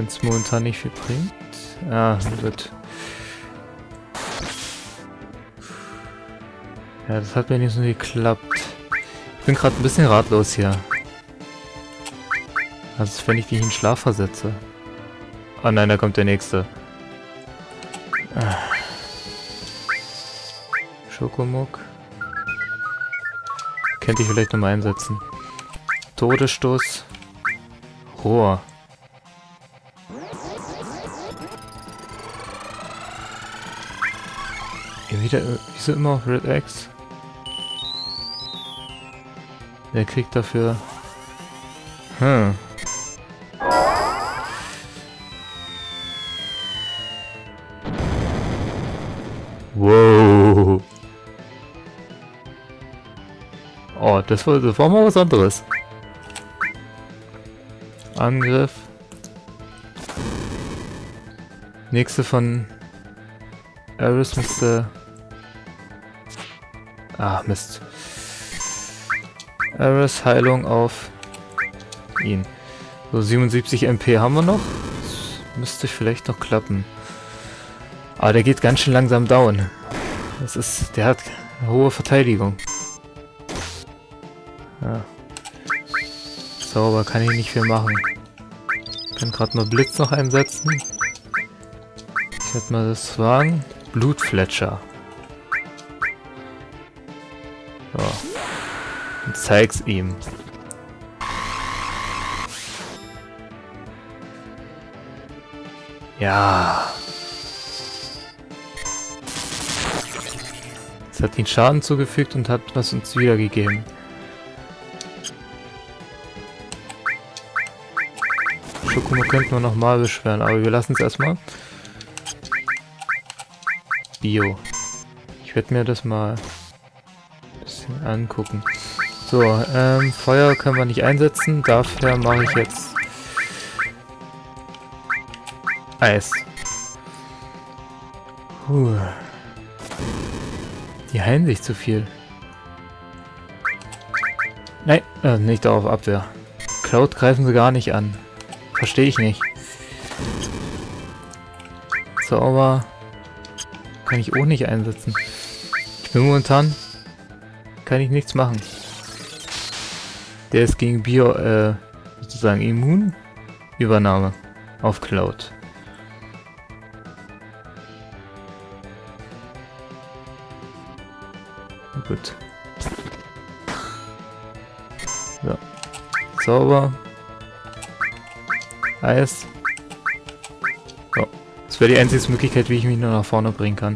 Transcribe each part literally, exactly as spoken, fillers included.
wenn es momentan nicht viel bringt. Ah, gut. Ja, das hat mir nicht so geklappt. Ich bin gerade ein bisschen ratlos hier. Also wenn ich dich in Schlaf versetze. Oh nein, da kommt der nächste. Ah. Schokomuk. Könnte ich vielleicht nochmal einsetzen. Todesstoß. Rohr. Ja, wieder, wieso immer auf Red X? Wer kriegt dafür... Hm. Wow. Oh, das war, das war mal was anderes. Angriff. Nächste von Aris müsste... Ah, Mist. Aris Heilung auf ihn. So, siebenundsiebzig M P haben wir noch. Das müsste vielleicht noch klappen. Aber der geht ganz schön langsam down. Das ist... Der hat hohe Verteidigung. Ja. Sauber, kann ich nicht viel machen. Ich kann gerade mal Blitz noch einsetzen. Ich werde mal das wagen. Blutfletscher. So. Und zeig's ihm. Ja. Es hat ihn Schaden zugefügt und hat was uns wiedergegeben. Schokomuk könnten wir nochmal beschweren, aber wir lassen es erstmal. Bio. Ich werde mir das mal ein bisschen angucken. So, ähm, Feuer können wir nicht einsetzen. Dafür mache ich jetzt Eis. Puh. Die heilen sich zu viel. Nein, äh, nicht auf Abwehr. Cloud greifen sie gar nicht an. Verstehe ich nicht. Zauber kann ich auch nicht einsetzen. Ich bin momentan... Kann ich nichts machen. Der ist gegen Bio, äh, sozusagen immun. Übernahme auf Cloud. Gut. So. Zauber. Eis. So. Das wäre die einzige Möglichkeit, wie ich mich nur nach vorne bringen kann.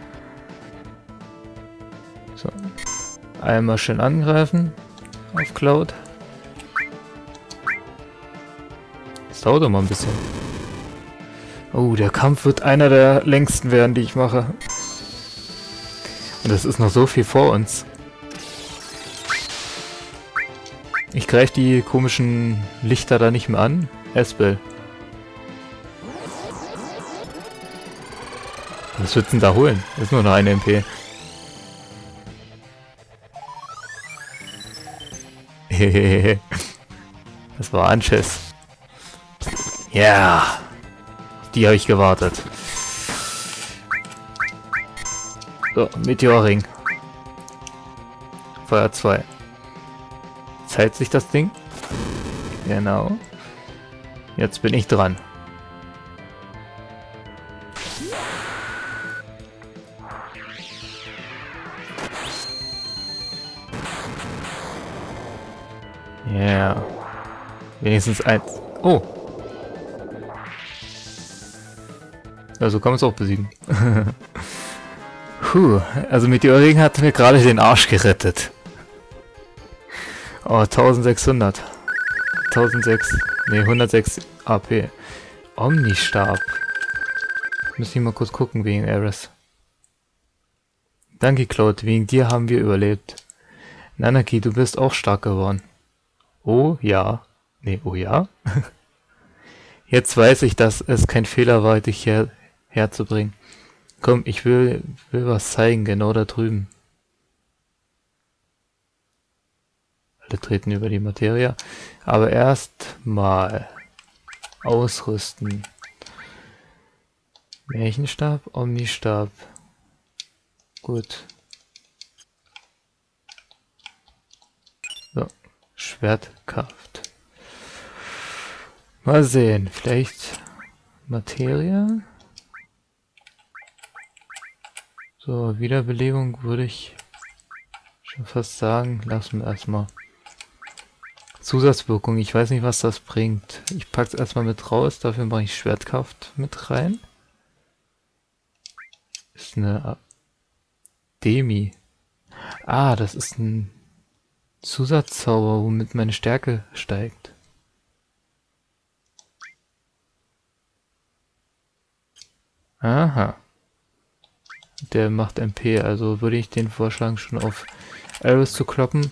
So. Einmal schön angreifen. Auf Cloud. Das dauert doch mal ein bisschen. Oh, der Kampf wird einer der längsten werden, die ich mache. Und es ist noch so viel vor uns. Ich greife die komischen Lichter da nicht mehr an. Espel. Was willst du denn da holen? Das ist nur noch eine M P. Hehehe. Das war Anschiss. Ja. Yeah. Die habe ich gewartet. So, Meteorring. Feuer zwei. Zeigt sich das Ding? Genau. Jetzt bin ich dran. Ja. Yeah. Wenigstens eins. Oh. Also kann man es auch besiegen. Puh, also Meteorring hat mir gerade den Arsch gerettet. Oh, eintausendsechshundert. tausendsechs. Ne, hundertsechs A P. Omnistab. Müssen wir mal kurz gucken wegen Aris. Danke, Cloud. Wegen dir haben wir überlebt. Nanaki, du bist auch stark geworden. Oh ja. Ne, oh ja. Jetzt weiß ich, dass es kein Fehler war, dich her herzubringen. Komm, ich will, will was zeigen, genau da drüben. Alle treten über die Materie. Aber erst mal. Ausrüsten. Märchenstab, Omnistab. Gut. So, Schwertkraft. Mal sehen, vielleicht Materie. So, Wiederbelebung würde ich schon fast sagen. Lassen wir erstmal. Zusatzwirkung, ich weiß nicht, was das bringt. Ich pack's erstmal mit raus, dafür mache ich Schwertkraft mit rein. Ist eine Demi. Ah, das ist ein Zusatzzauber, womit meine Stärke steigt. Aha. Der macht M P, also würde ich den vorschlagen, schon auf Ares zu kloppen.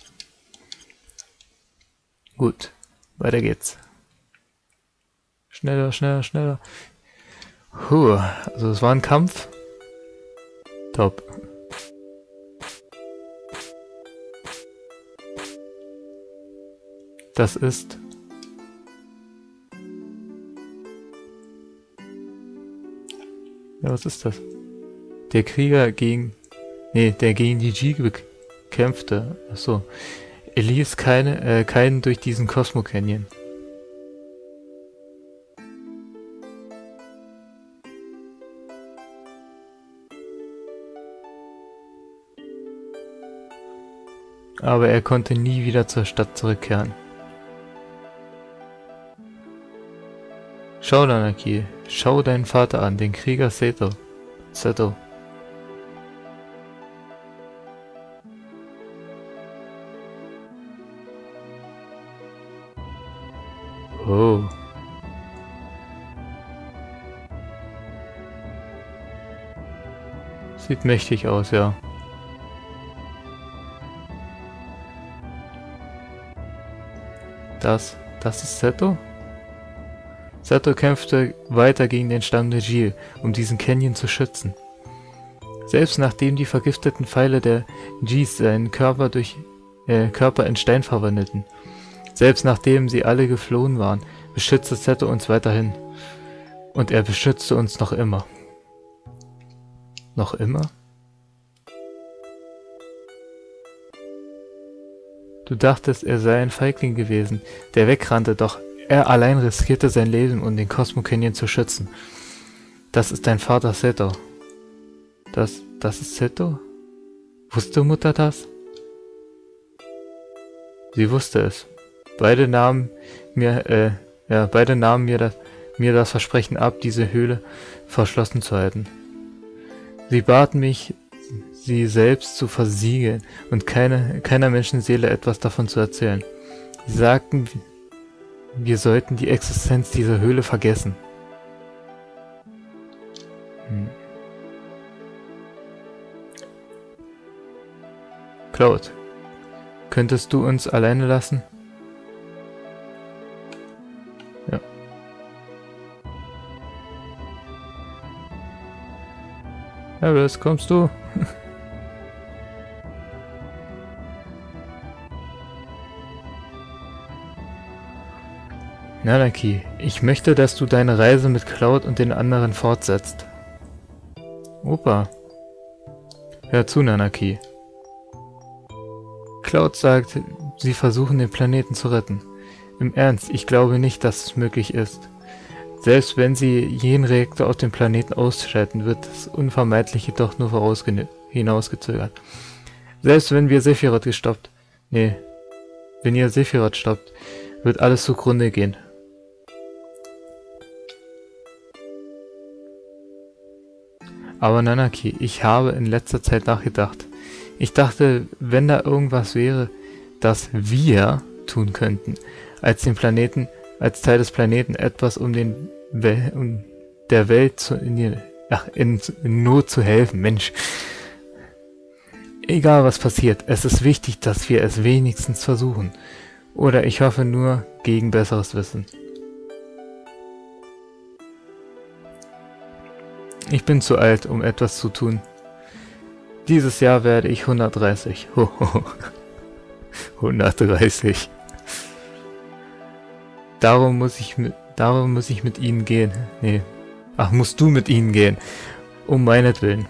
Gut, weiter geht's. Schneller, schneller, schneller. Puh, also es war ein Kampf. Top. Das ist... Ja, was ist das? Der Krieger gegen... Nee, der gegen die G kämpfte. Achso. Er ließ keine, äh, keinen durch diesen Cosmo Canyon. Aber er konnte nie wieder zur Stadt zurückkehren. Schau, Nanaki, schau deinen Vater an, den Krieger Seto. Seto. Oh. Sieht mächtig aus, ja. Das, das ist Seto? Seto kämpfte weiter gegen den Stamm der Jil, um diesen Canyon zu schützen. Selbst nachdem die vergifteten Pfeile der Jis seinen Körper durch äh, Körper in Stein verwandelten. Selbst nachdem sie alle geflohen waren, beschützte Seto uns weiterhin. Und er beschützte uns noch immer. Noch immer? Du dachtest, er sei ein Feigling gewesen, der wegrannte, doch er allein riskierte sein Leben, um den Cosmo Canyon zu schützen. Das ist dein Vater Seto. Das, das ist Seto? Wusste Mutter das? Sie wusste es. Beide nahmen mir, äh, ja, beide nahmen mir das, mir das Versprechen ab, diese Höhle verschlossen zu halten. Sie baten mich, sie selbst zu versiegeln und keine, keiner Menschenseele etwas davon zu erzählen. Sie sagten, wir sollten die Existenz dieser Höhle vergessen. Hm. Cloud, könntest du uns alleine lassen? Ja. Ares, kommst du? Nanaki, ich möchte, dass du deine Reise mit Cloud und den anderen fortsetzt. Opa. Hör zu, Nanaki. Cloud sagt, sie versuchen den Planeten zu retten. Im Ernst, ich glaube nicht, dass es möglich ist. Selbst wenn sie jeden Reaktor auf dem Planeten ausschalten, wird das Unvermeidliche doch nur hinausgezögert. Selbst wenn wir Sephiroth gestoppt, nee, wenn ihr Sephiroth stoppt, wird alles zugrunde gehen. Aber Nanaki, ich habe in letzter Zeit nachgedacht. Ich dachte, wenn da irgendwas wäre, das wir tun könnten, als den Planeten, als Teil des Planeten etwas, um den Wel um der Welt zu, in, die, ach, in, in Not zu helfen, Mensch. Egal was passiert, es ist wichtig, dass wir es wenigstens versuchen. Oder ich hoffe nur gegen besseres Wissen. Ich bin zu alt, um etwas zu tun. Dieses Jahr werde ich hundertdreißig. Hoho. hundertdreißig. Darum muss ich mit, Darum muss ich mit ihnen gehen. Nee. Ach, musst du mit ihnen gehen. Um meinetwillen.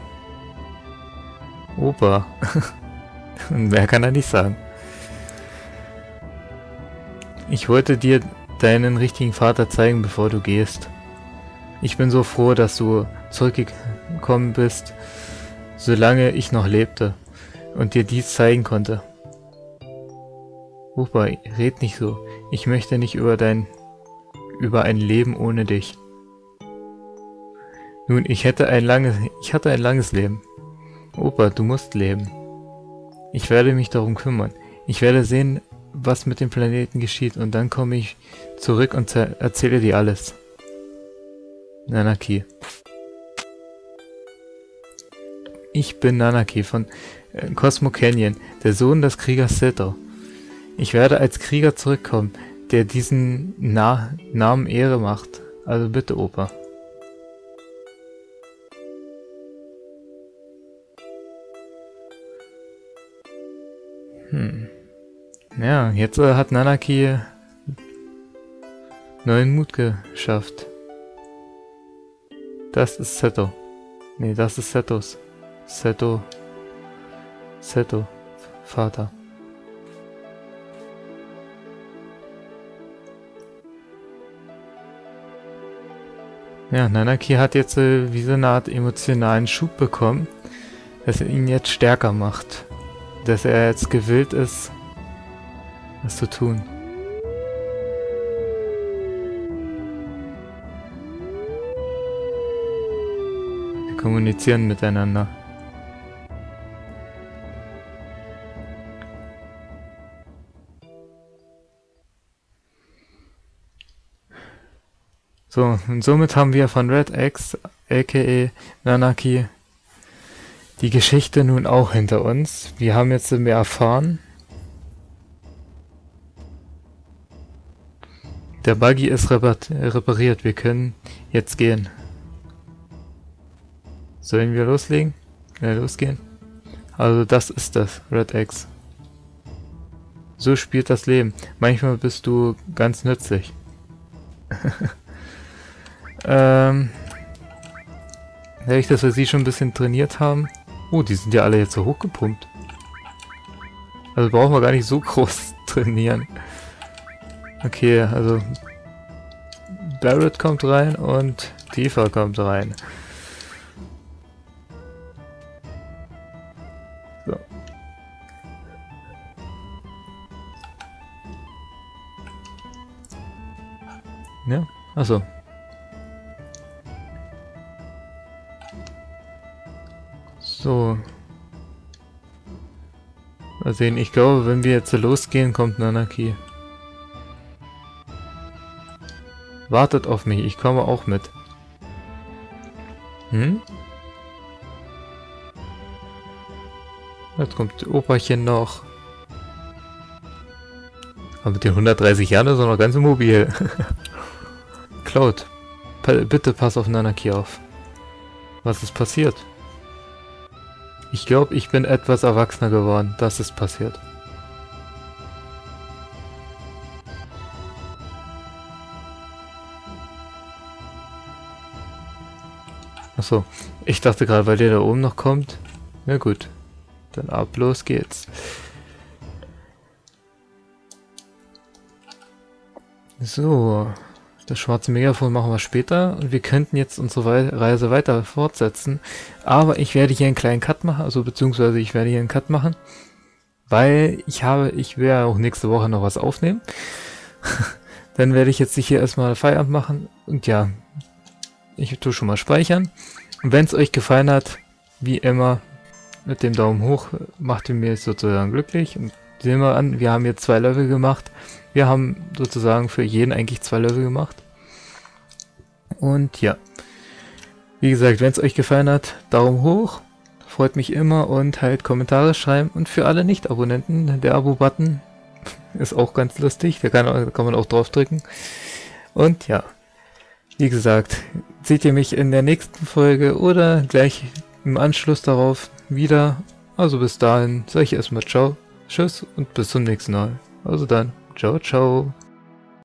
Opa. Mehr kann er nicht sagen. Ich wollte dir deinen richtigen Vater zeigen, bevor du gehst. Ich bin so froh, dass du zurückgekommen bist, solange ich noch lebte und dir dies zeigen konnte. Opa, red nicht so. Ich möchte nicht über dein über ein Leben ohne dich. Nun, ich hätte ein langes ich hatte ein langes Leben. Opa, du musst leben. Ich werde mich darum kümmern. Ich werde sehen, was mit dem Planeten geschieht, und dann komme ich zurück und erzähle dir alles. Nanaki. Ich bin Nanaki von äh, Cosmo Canyon, der Sohn des Kriegers Seto. Ich werde als Krieger zurückkommen, der diesen Na Namen Ehre macht. Also bitte, Opa. Hm. Ja, jetzt äh, hat Nanaki neuen Mut geschafft. Das ist Seto. Nee, das ist Setos. Seto. Seto. Vater. Ja, Nanaki hat jetzt äh, wie so eine Art emotionalen Schub bekommen, dass er ihn jetzt stärker macht. Dass er jetzt gewillt ist, was zu tun. Wir kommunizieren miteinander. So, und somit haben wir von Red X, aka Nanaki, die Geschichte nun auch hinter uns. Wir haben jetzt mehr erfahren. Der Buggy ist repariert, wir können jetzt gehen. Sollen wir loslegen? Äh, losgehen? Also das ist das, Red X. So spielt das Leben. Manchmal bist du ganz nützlich. ähm... Dadurch, dass wir sie schon ein bisschen trainiert haben. Oh, die sind ja alle jetzt so hochgepumpt. Also brauchen wir gar nicht so groß trainieren. Okay, also Barrett kommt rein und Tifa kommt rein. So. Ja, achso. So. Mal sehen, ich glaube, wenn wir jetzt losgehen, kommt Nanaki. Wartet auf mich, ich komme auch mit. Hm? Jetzt kommt Operchen noch. Aber mit den hundertdreißig Jahren ist er noch ganz mobil. Cloud, pa bitte pass auf Nanaki auf. Was ist passiert? Ich glaube, ich bin etwas erwachsener geworden. Das ist passiert. Achso, ich dachte gerade, weil der da oben noch kommt. Na gut, dann ab, los geht's. So, das schwarze Megafon machen wir später und wir könnten jetzt unsere Reise weiter fortsetzen. Aber ich werde hier einen kleinen Cut machen, also beziehungsweise ich werde hier einen Cut machen, weil ich habe, ich will ja auch nächste Woche noch was aufnehmen. Dann werde ich jetzt hier erstmal Feierabend machen und ja, ich tue schon mal speichern. Und wenn es euch gefallen hat, wie immer, mit dem Daumen hoch, macht ihr mir sozusagen glücklich. Und sehen wir an, wir haben jetzt zwei Level gemacht. Wir haben sozusagen für jeden eigentlich zwei Level gemacht. Und ja, wie gesagt, wenn es euch gefallen hat, Daumen hoch, freut mich immer und halt Kommentare schreiben. Und für alle Nicht-Abonnenten, der Abo-Button ist auch ganz lustig, da kann, da kann man auch drauf drücken. Und ja, wie gesagt, seht ihr mich in der nächsten Folge oder gleich im Anschluss darauf wieder. Also bis dahin sage ich erstmal ciao, tschüss und bis zum nächsten Mal. Also dann, ciao, ciao.